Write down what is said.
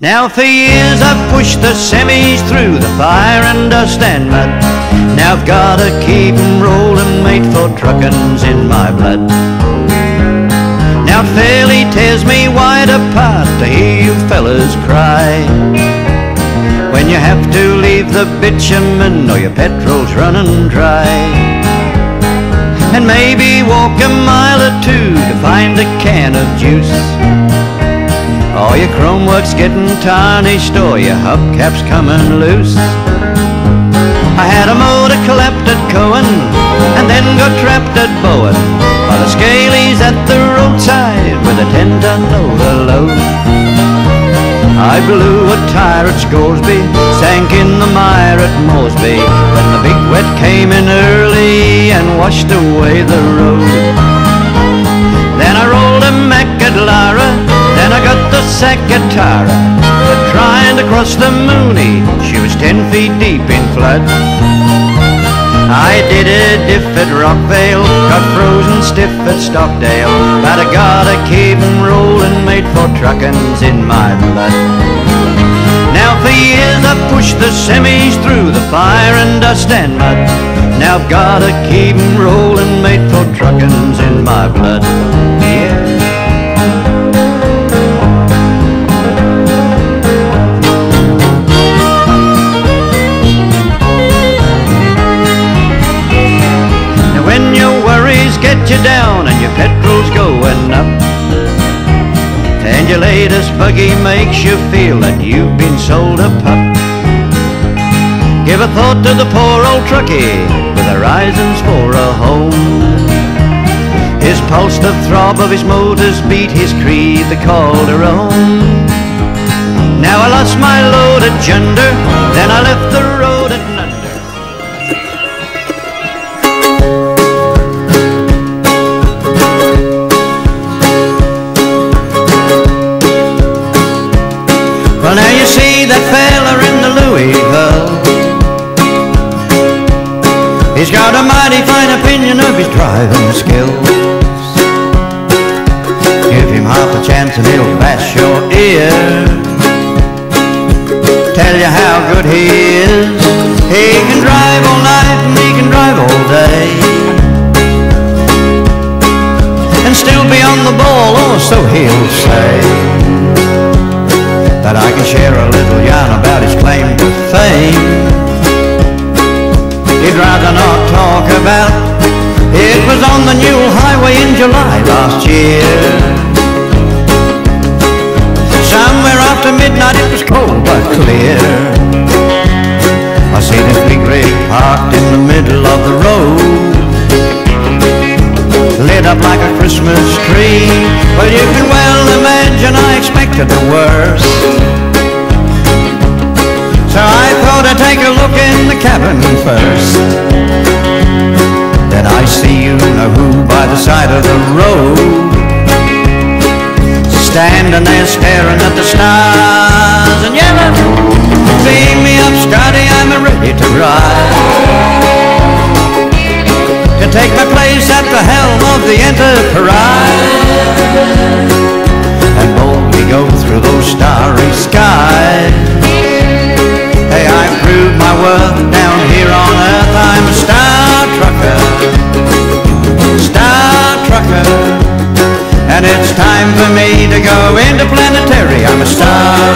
Now for years I've pushed the semis through the fire and dust and mud. Now I've gotta keep 'em rolling, mate, for truckin's in my blood. Now it fairly tears me wide apart to hear you fellas cry when you have to leave the bitumen or your petrol's running dry, and maybe walk a mile or two to find a can of juice, or your chrome work's getting tarnished, or your hubcap's coming loose. I had a motor collapsed at Cohen and then got trapped at Bowen by the scalies at the roadside with a 10-ton overload. I blew a tire at Scoresby, sank in the mire at Moresby, when the big wet came in early and washed away the road. Then I rolled a Mac at Lara, then I got the sack at Tara, but trying to cross the Mooney, she was 10 feet deep in flood. I did a diff at Rockvale, got frozen stiff at Stockdale, but I gotta keep 'em rolling, mate, for truckin's in my blood. Now for years I've pushed the semis through the fire and dust and mud. Now I've gotta keep 'em rolling, mate, for truckin's in my blood. Yeah. When your worries get you down and your petrol's going up, and your latest buggy makes you feel that you've been sold a pup, give a thought to the poor old truckie with horizons for a home. His pulse the throb of his motor's beat, his creed the Calderon. Now I lost my load at Junder, then I left the road at Nunder. Well, now you see that fella in the Louisville, he's got a mighty fine opinion of his driving skills. Give him half a chance and he'll bash your ear, tell you how good he is. He can drive all night and he can drive all day, and still be on the ball, or so he'll say. But I can share a little yarn about his claim to fame. He'd rather not talk about it. Was on the Newell Highway in July last year. Somewhere after midnight, it was cold but clear. I seen his big rig parked in the middle of the road, lit up like a Christmas tree. Well, you can well imagine I expected the worst, so I thought I'd take a look in the cabin first. Then I see you know who by the side of the road, standing there staring at the stars and yelling, "Beam me up, Scotty, I'm ready to ride, to take my place at the helm of the Enterprise, and boldly go through those starry skies. Hey, I've proved my worth down here on earth. I'm a star trucker, and it's time for me to go interplanetary. I'm a star